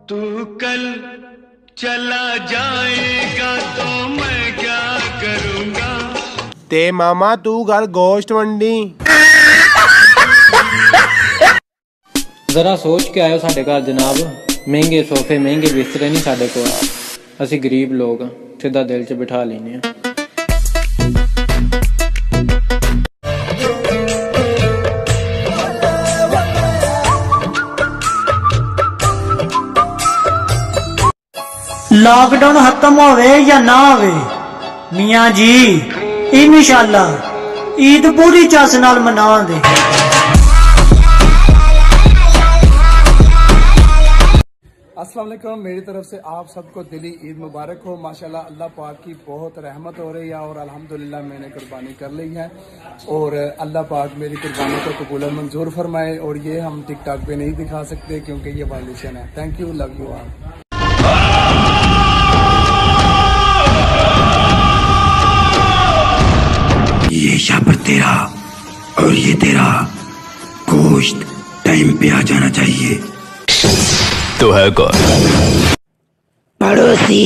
तू कल चला जाएगा तो मैं क्या करूँगा। ते मामा तू घर गोश्त मंडी। जरा सोच के आयो साडे घर जनाब, महंगे सोफे महंगे बिस्तरे नहीं साडे कोल, असी गरीब लोग सीधा दिल च बिठा लेने। लॉकडाउन खत्म होवे या ना होवे मियाँ जी, इंशाल्लाह ईद पूरी चस नाल मनावांगे। अस्सलाम वालेकुम, मेरी तरफ से आप सबको दिली ईद मुबारक हो। माशाल्लाह अल्लाह पाक की बहुत रहमत हो रही है और अल्हम्दुलिल्लाह मैंने कुर्बानी कर ली है और अल्लाह पाक मेरी कुर्बानी को कबूल और मंजूर फरमाए। और ये हम टिकटॉक पे नहीं दिखा सकते क्योंकि ये वायलेशन है। Thank you, love you all. ये शाबर तेरा और ये तेरा गोश्त टाइम पे आ जाना चाहिए। तो है कौन? पड़ोसी।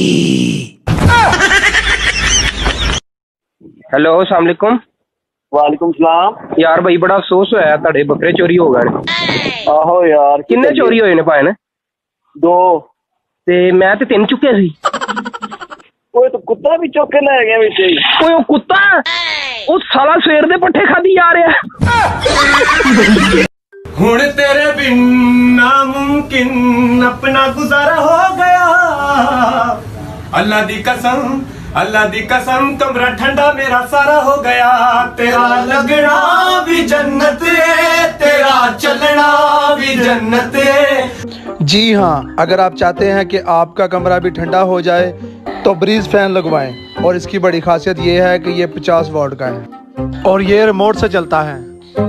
हेलो, अस्सलाम वालेकुम। वालेकुम सलाम। यार भाई बड़ा अफसोस होया, ਤੁਹਾਡੇ ਬੱਕਰੇ ਚੋਰੀ ਹੋ ਗਏ। आहो यार, ਕਿੰਨੇ ਚੋਰੀ ਹੋਏ ਨੇ ਭਾਈ ਨੇ? 2। ਤੇ ਮੈਂ ਤੇ 3 ਚੁੱਕਿਆ ਸੀ। ओए तो कुत्ता भी चुक के ले गया विच ही। ਓਏ ਉਹ ਕੁੱਤਾ, ਉਹ ਸਾਲਾ ਸਵੇਰ ਦੇ ਪੱਠੇ ਖਾਦੀ ਜਾ ਰਿਹਾ। हुण तेरे बिन नामुमकिन अपना गुजारा हो गया। अल्लाह दी कसम कमरा ठंडा मेरा सारा हो गया। तेरा लगना भी जन्नत है, तेरा चलना भी जन्नत है। जी हाँ, अगर आप चाहते हैं कि आपका कमरा भी ठंडा हो जाए तो ब्रीज फैन लगवाएं। और इसकी बड़ी खासियत ये है कि ये 50 वाट का है और ये रिमोट से चलता है।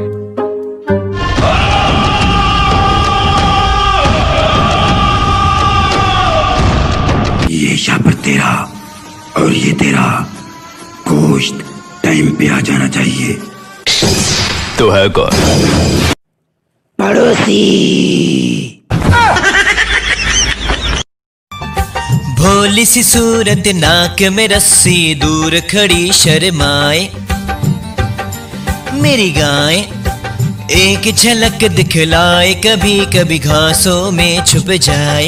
ये शाबर तेरा और ये तेरा गोश्त टाइम पे आ जाना चाहिए। तो है कौन? पड़ोसी। भोली सी सूरत नाक में रस्सी, दूर खड़ी शर्माए मेरी गाय, एक झलक दिखलाए, कभी कभी घासों में छुप जाए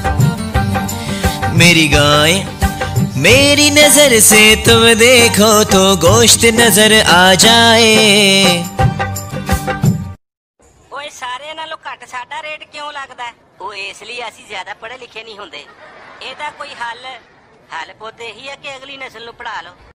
मेरी गाय। मेरी नजर से तुम देखो तो गोश्त नजर आ जाए। ओए सारे नालों घट साडा रेट क्यों लगदा है? ओ इसलिए असी ज्यादा पढ़े लिखे नहीं होंदे। ਇਹਦਾ ਕੋਈ ਹੱਲ ਪੁੱਤ ਇਹੀ ਹੈ ਕਿ ਅਗਲੀ ਨਸਲ ਨੂੰ ਪੜ੍ਹਾ ਲਓ।